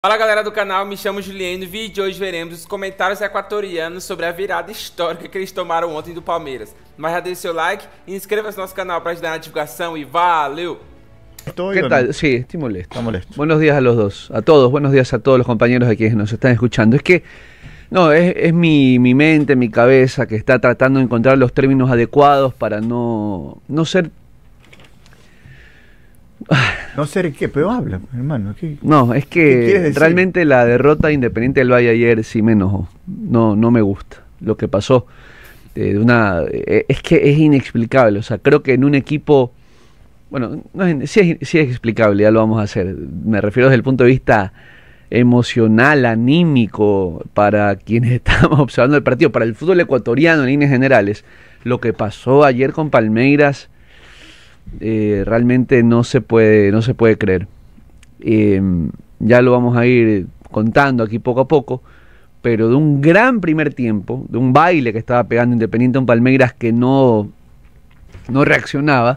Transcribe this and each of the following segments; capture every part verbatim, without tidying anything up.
Fala galera do canal, me chamo Juliano. No vídeo de hoje veremos os comentários equatorianos sobre a virada histórica que eles tomaram ontem do Palmeiras. Mas já deixe seu like e inscreva-se no nosso canal para ajudar na divulgação y valeu. ¿Qué tal? Sí, estoy molesto. Está molesto. Buenos días a los dos, a todos, buenos días a todos los compañeros aquí que nos están escuchando. Es que, no, es, es mi, mi mente, mi cabeza que está tratando de encontrar los términos adecuados para no, no ser... No sé qué, pero habla, hermano. ¿Qué, no, es que realmente la derrota de Independiente del Valle ayer sí me enojó. No, no me gusta lo que pasó. Eh, de una, eh, es que es inexplicable. O sea, creo que en un equipo... Bueno, no es, sí, es, sí es explicable, ya lo vamos a hacer. Me refiero desde el punto de vista emocional, anímico, para quienes estamos observando el partido, para el fútbol ecuatoriano en líneas generales. Lo que pasó ayer con Palmeiras... Eh, realmente no se puede no se puede creer. Eh, ya lo vamos a ir contando aquí poco a poco, pero de un gran primer tiempo, de un baile que estaba pegando Independiente en Palmeiras que no, no reaccionaba,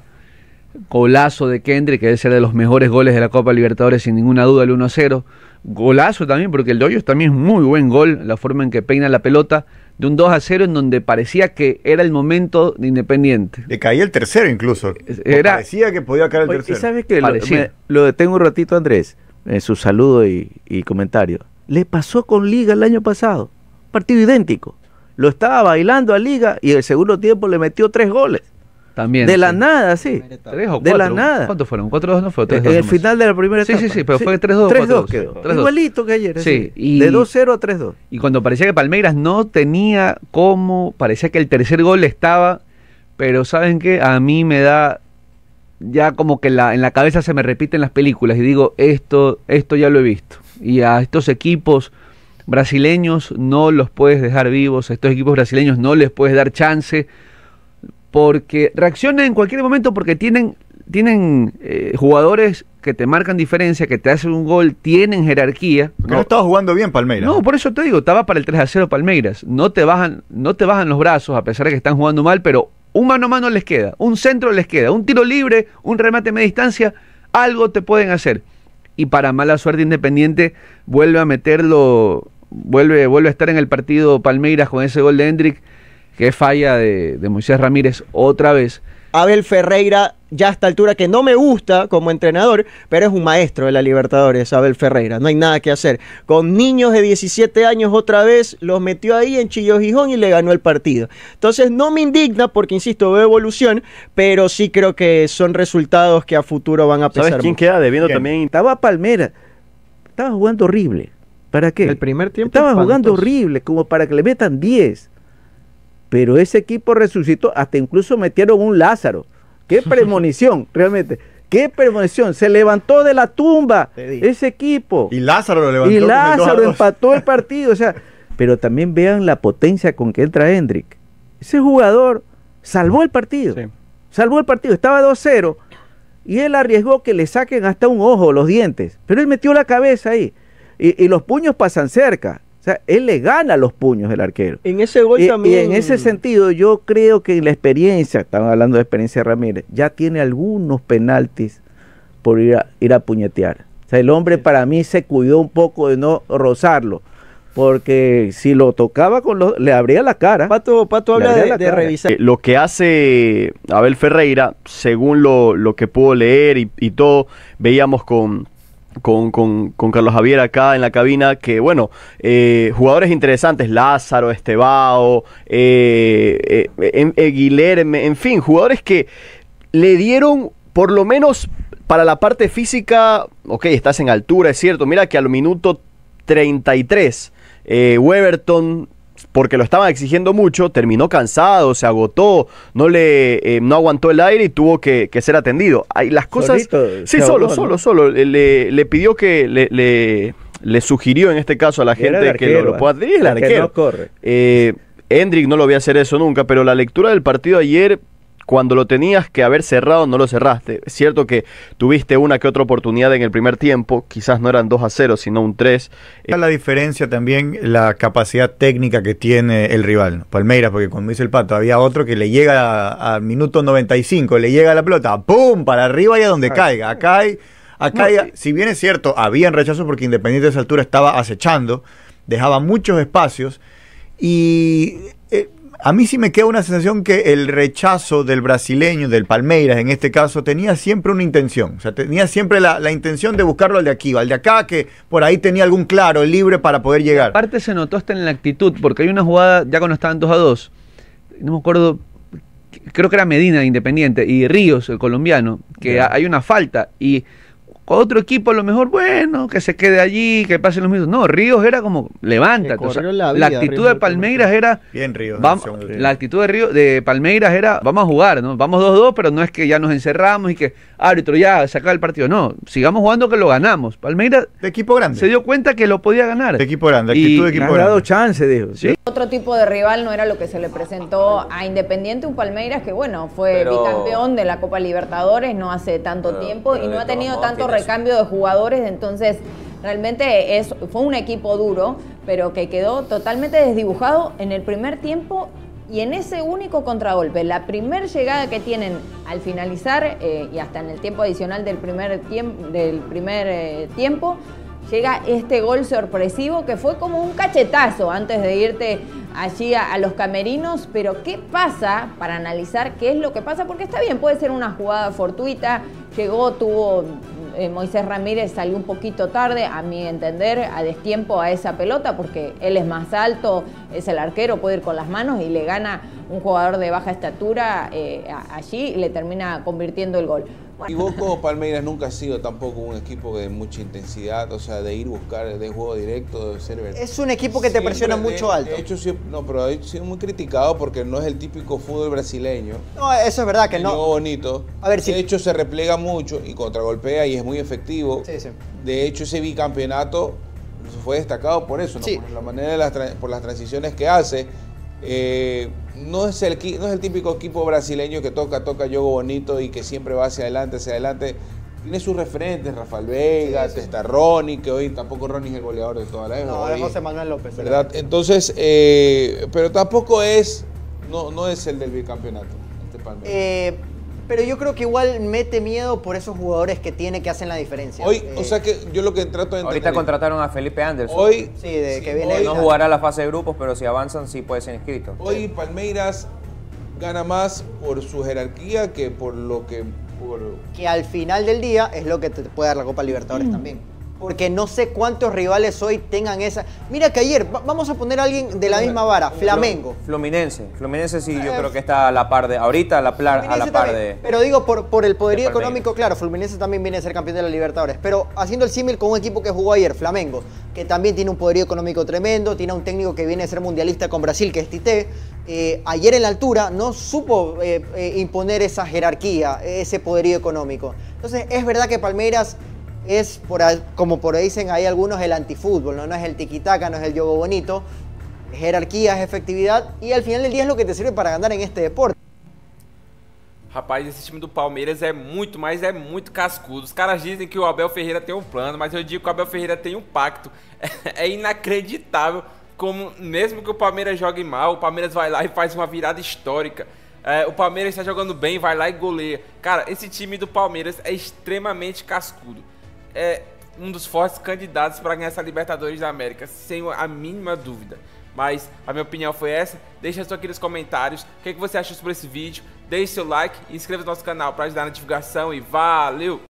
golazo de Kendrick, que debe ser de los mejores goles de la Copa Libertadores sin ninguna duda, el uno a cero, golazo también porque el de Hoyos también es muy buen gol, la forma en que peina la pelota, de un dos a cero en donde parecía que era el momento de Independiente. Le caía el tercero incluso. Era, parecía que podía caer el Oye, tercero. ¿Y sabes qué? Lo, me, lo detengo un ratito, Andrés, en su saludo y, y comentario. Le pasó con Liga el año pasado. Partido idéntico. Lo estaba bailando a Liga y el segundo tiempo le metió tres goles. También. De sí. la nada, sí. ¿Tres o cuatro? De la nada. ¿Cuántos fueron? ¿cuatro dos no fue? En el final de la primera etapa. Sí, sí, sí, pero sí. fue tres dos. tres dos quedó. tres dos. Igualito que ayer. Sí. Y, de dos cero a tres dos. Y cuando parecía que Palmeiras no tenía cómo, parecía que el tercer gol estaba, pero ¿saben qué? A mí me da, ya como que la, en la cabeza se me repiten las películas y digo, esto, esto ya lo he visto. Y a estos equipos brasileños no los puedes dejar vivos, a estos equipos brasileños no les puedes dar chance, porque reaccionan en cualquier momento porque tienen, tienen eh, jugadores que te marcan diferencia, que te hacen un gol, tienen jerarquía. No, no estaba jugando bien Palmeiras. No, por eso te digo, estaba para el tres a cero Palmeiras. No te bajan, no te bajan los brazos a pesar de que están jugando mal, pero un mano a mano les queda, un centro les queda, un tiro libre, un remate a media distancia, algo te pueden hacer. Y para mala suerte Independiente vuelve a meterlo, vuelve, vuelve a estar en el partido Palmeiras con ese gol de Hendrick, que falla de, de Moisés Ramírez otra vez. Abel Ferreira, ya a esta altura, que no me gusta como entrenador, pero es un maestro de la Libertadores, Abel Ferreira, no hay nada que hacer. Con niños de diecisiete años otra vez, los metió ahí en Chillo Gijón y le ganó el partido. Entonces no me indigna porque, insisto, veo evolución, pero sí creo que son resultados que a futuro van a pesar. ¿Sabes quién mucho. queda debiendo también? Estaba Palmeiras, estaba jugando horrible. ¿Para qué? El primer tiempo estaba espantoso. jugando horrible, como para que le metan diez. Pero ese equipo resucitó, hasta incluso metieron un Lázaro. ¡Qué premonición, realmente! ¡Qué premonición! Se levantó de la tumba ese equipo. Y Lázaro lo levantó. Y Lázaro empató el partido. O sea, pero también vean la potencia con que entra Hendrick. Ese jugador salvó el partido. Sí. Salvó el partido. Estaba dos cero y él arriesgó que le saquen hasta un ojo, los dientes. Pero él metió la cabeza ahí. Y, y los puños pasan cerca. O sea, él le gana los puños del arquero. En ese gol y, también. Y en ese sentido, yo creo que en la experiencia, estamos hablando de experiencia de Ramírez, ya tiene algunos penaltis por ir a, ir a puñetear. O sea, el hombre para mí se cuidó un poco de no rozarlo, porque si lo tocaba con los, le abría la cara. Pato, Pato habla de, de revisar. Eh, lo que hace Abel Ferreira, según lo, lo que pudo leer y, y todo, veíamos con... Con, con, con Carlos Javier acá en la cabina, que bueno, eh, jugadores interesantes, Lázaro, Estebao, eh, eh, eh, Guilherme, en fin, jugadores que le dieron, por lo menos para la parte física, ok, estás en altura, es cierto, mira que al minuto treinta y tres, eh, Weberton, porque lo estaban exigiendo mucho, terminó cansado, se agotó, no le eh, no aguantó el aire y tuvo que, que ser atendido. Hay las cosas... Solito, sí, solo, ahogó, solo, ¿no? solo. Le, le pidió que... Le, le, le sugirió en este caso a la gente arquero, que lo, lo pueda... Sí, el arquero. No corre. Eh, Hendrick no lo voy a hacer eso nunca, pero la lectura del partido ayer... Cuando lo tenías que haber cerrado, no lo cerraste. Es cierto que tuviste una que otra oportunidad en el primer tiempo, quizás no eran dos a cero, sino un tres. Está la diferencia también, la capacidad técnica que tiene el rival, ¿no? Palmeiras, porque como dice el Pato, había otro que le llega al minuto noventa y cinco, le llega la pelota, ¡pum!, para arriba y a donde caiga. Acá hay Acá, No, ya, y- si bien es cierto, habían rechazos porque Independiente de esa altura estaba acechando, dejaba muchos espacios y eh, a mí sí me queda una sensación que el rechazo del brasileño, del Palmeiras en este caso, tenía siempre una intención. O sea, tenía siempre la, la intención de buscarlo al de aquí, al de acá, que por ahí tenía algún claro, libre para poder llegar. Aparte se notó hasta en la actitud, porque hay una jugada, ya cuando estaban dos a dos, no me acuerdo, creo que era Medina de Independiente, y Ríos, el colombiano, que Ya. ha- hay una falta, y otro equipo a lo mejor, bueno, que se quede allí, que pasen los minutos. No, Ríos era como, levántate. Le O sea, corrió la la vida, actitud Ríos de del Palmeiras era, Bien, Ríos. vamos, en el segundo la actitud de, Río, de Palmeiras era, vamos a jugar, ¿no? Vamos dos dos, pero no es que ya nos encerramos y que, árbitro, ya, saca el partido. No, sigamos jugando que lo ganamos. Palmeiras De equipo grande. se dio cuenta que lo podía ganar. De equipo grande, Y- actitud de y Me equipo has dado grande. chance, dijo. Sí. Otro tipo de rival no era lo que se le presentó a Independiente, un Palmeiras que, bueno, fue Pero- bicampeón de la Copa Libertadores no hace tanto Pero- tiempo pero y no de ha tenido todos modos tanto tienes- recambio de jugadores, entonces realmente es, fue un equipo duro, pero que quedó totalmente desdibujado en el primer tiempo y en ese único contragolpe. La primer llegada que tienen al finalizar eh, y hasta en el tiempo adicional del primer, tiemp- del primer eh, tiempo, llega este gol sorpresivo que fue como un cachetazo antes de irte allí a, a los camerinos, pero ¿qué pasa? Para analizar qué es lo que pasa, porque está bien, puede ser una jugada fortuita, llegó, tuvo, eh, Moisés Ramírez salió un poquito tarde, a mi entender, a destiempo a esa pelota, porque él es más alto, es el arquero, puede ir con las manos y le gana un jugador de baja estatura eh, a- allí y le termina convirtiendo el gol. Y vos como Palmeiras nunca has sido tampoco un equipo de mucha intensidad, o sea, de ir buscar, de juego directo, de ser... Es un equipo que te Siempre, presiona de- mucho alto. De hecho, siempre- no, pero ha sido muy criticado porque no es el típico fútbol brasileño. No, eso es verdad que El juego no. bonito. A ver, si- De hecho, se replega mucho y contragolpea y es muy efectivo. Sí, sí. De hecho, ese bicampeonato fue destacado por eso, ¿no? Sí. Por la manera de las, tra- por las transiciones que hace. Eh, no, es el, qui- no es el típico equipo brasileño que toca, toca juego bonito y que siempre va hacia adelante, hacia adelante. Tiene sus referentes, Rafael Vega, está Ronnie, que hoy tampoco Ronnie es el goleador de toda la vez. No, hoy- es José Manuel López. ¿verdad? Entonces, eh, pero tampoco es, no, no es el del bicampeonato, este Palmeiras. Eh, pero yo creo que igual mete miedo por esos jugadores que tiene que hacen la diferencia. Hoy, Eh, o sea que yo lo que trato de entender Ahorita es- contrataron a Felipe Anderson. hoy, Sí, de que sí, viene- hoy- No jugará la fase de grupos, pero si avanzan sí puede ser inscrito. Hoy Palmeiras gana más por su jerarquía que por lo que... Por... que al final del día es lo que te puede dar la Copa Libertadores también. Porque no sé cuántos rivales hoy tengan esa. Mira que ayer, va- vamos a poner a alguien de la misma vara, Flamengo. Fluminense. Fluminense sí, yo Eh, creo que está a la par de. Ahorita a la, pla- a la Fluminense par también, de. Pero digo, por, por el poderío de Palmeiras. económico, claro, Fluminense también viene a ser campeón de la Libertadores. Pero haciendo el símil con un equipo que jugó ayer, Flamengo, que también tiene un poderío económico tremendo, tiene a un técnico que viene a ser mundialista con Brasil, que es Tite. Eh, ayer en la altura no supo eh, eh, imponer esa jerarquía, ese poderío económico. Entonces, es verdad que Palmeiras es, por, ahí- como por ahí dicen ahí algunos, el antifútbol, ¿no? No es el tiquitaca, no es el juego bonito. Jerarquía, es efectividad y al final del día es lo que te sirve para ganar en este deporte. Rapaz, esse time do Palmeiras é muito, mas é muito cascudo. Os caras dizem que o Abel Ferreira tem um plano, mas eu digo que o Abel Ferreira tem um pacto. É inacreditável como, mesmo que o Palmeiras jogue mal, o Palmeiras vai lá e faz uma virada histórica. É, o Palmeiras está jogando bem, vai lá e goleia. Cara, esse time do Palmeiras é extremamente cascudo. É um dos fortes candidatos para ganhar essa Libertadores da América, sem a mínima dúvida. Mas a minha opinião foi essa. Deixa só aqui nos comentários o que, é que você achou sobre esse vídeo. Deixe seu like e inscreva no nosso canal para ajudar na divulgação e valeu!